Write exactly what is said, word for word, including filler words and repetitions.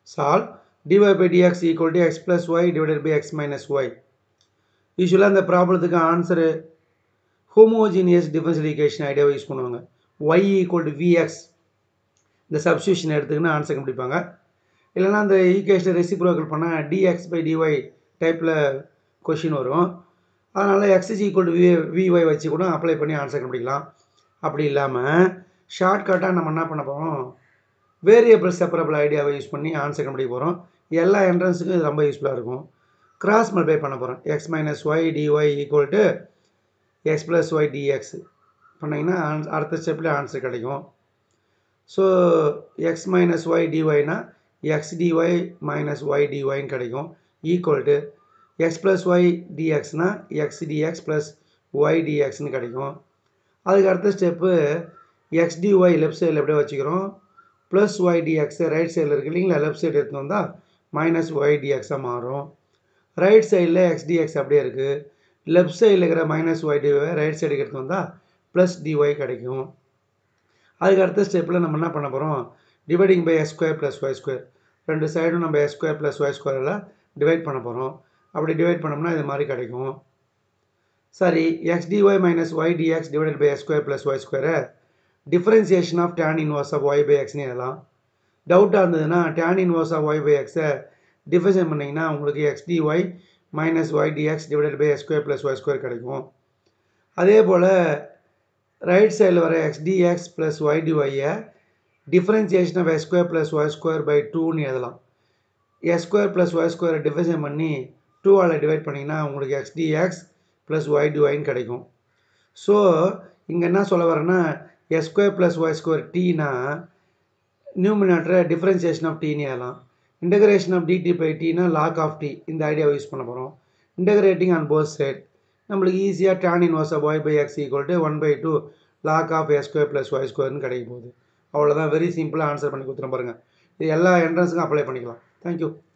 solve dy by dx equal to x plus y divided by x minus y. Usually அந்த ப்ராப்ளத்துக்கு answer homogeneous differential equation ஐடியாவை use பண்ணுவாங்க. y equal to vx இந்த substitution எடுத்துக்கினா answer கண்டுபிடிப்பாங்க. இல்லைனா அந்த ஈக்குவேஷனை ரெசிப்ரோக்கல் பண்ணால் dx by dy டைப்பில் கொஷின் வரும். அதனால் x is equal to vy வச்சு கூட அப்ளை பண்ணி ஆன்சர் கண்டுபிடிக்கலாம். அப்படி இல்லாமல் ஷார்ட்கட்டாக நம்ம என்ன பண்ண போகிறோம், வேரியபிள் செப்பரபிள் ஐடியாவை யூஸ் பண்ணி ஆன்சர் கண்டுபிடிக்க போகிறோம். எல்லா என்ட்ரன்ஸுக்கும் இது ரொம்ப யூஸ்ஃபுல்லாக இருக்கும். கிராஸ் மல்டிப்ளை பண்ண போகிறோம். x minus y dy equal to x plus y dx பண்ணிங்கன்னா அடுத்த ஸ்டெப்பில் ஆன்சர் கிடைக்கும். ஸோ எக்ஸ் மைனஸ் ஒய் டிஒய்னா எக்ஸ் டிஒய் மைனஸ் ஒய் டிஒய்ன்னு கிடைக்கும். Equal to x plus y டிஎக்ஸ்னா எக்ஸ் டிஎக்ஸ் ப்ளஸ் ஒய் டிஎக்ஸ்னு கிடைக்கும். அதுக்கு அடுத்த ஸ்டெப்பு எக்ஸ் டிஒய் லெஃப்ட் சைடில் எப்படியே வச்சுக்கிறோம், ப்ளஸ் ஒய் டிஎக்ஸ் ரைட் சைடில் இருக்குது இல்லைங்களா, லெஃப்ட் சைடு எடுத்து வந்தால் மைனஸ் ஒய் டிஎக்ஸாக மாறும். ரைட் சைடில் எக்ஸ் டிஎக்ஸ் அப்படியே இருக்குது, லெஃப்ட் சைடில் இருக்கிற மைனஸ் ஒய் டிஒய் ரைட் சைடுக்கு எடுத்து வந்தால் ப்ளஸ் டிஒய் கிடைக்கும். அதுக்கு அடுத்த ஸ்டெப்பில் நம்ம என்ன பண்ண போகிறோம், dividing by x square plus y square, ரெண்டு சைடும் நம்ம எக்ஸ் ஸ்கொயர் ப்ளஸ் ஒய் ஸ்கொயரில் டிவைட் பண்ண போகிறோம். அப்படி டிவைட் பண்ணோம்னா இது மாதிரி கிடைக்கும். சரி, x dy minus y dx divided by x square plus y ஸ்கொயரை differentiation of tan inverse of y by எக்ஸ்னு எழுதலாம். டவுட்டாக இருந்ததுன்னா tan inverse of y by எக்ஸை டிஃபரன்ஷியேட் பண்ணிங்கன்னா உங்களுக்கு x dy minus y dx divided by x square plus y square கிடைக்கும். அதே போல் ரைட் சைடில் வர எக்ஸ் டிஎக்ஸ் ப்ளஸ் ஒய் டிஒய்யை differentiation of x square plus y square by டூன்னு எழுதலாம். எக்ஸ் ஸ்கொயர் ப்ளஸ் ஒய் ஸ்கொயரை டிஃபரன்ஷியேட் பண்ணி டூவால் டிவைட் பண்ணிங்கன்னா உங்களுக்கு எக்ஸ் டிஎக்ஸ் ப்ளஸ் ஒய் டிஒய்ன்னு கிடைக்கும். ஸோ இங்கே என்ன சொல்ல வரேன்னா x square plus y square டீனா நியூமினேட்டரை டிஃபரன்சியேஷன் ஆஃப் டீன்னு எழுதலாம். இன்டகிரேஷன் ஆஃப் டிடி பை டீனா லாக் ஆஃப் டி, இந்த ஐடியாவை யூஸ் பண்ண போகிறோம். இன்டகிரேட்டிங் ஆன் போத் சைட் நம்மளுக்கு ஈஸியாக tan inverse of y by x equal to one by two log of x square plus y ஸ்கொயர்னு கிடைக்கும் போது அவ்வளோதான். வெரி சிம்பிளாக ஆன்சர் பண்ணி கொடுத்துருவோம் பாருங்கள். இது எல்லா என்ட்ரன்ஸுக்கும் அப்ளை பண்ணிக்கலாம். தேங்க்யூ.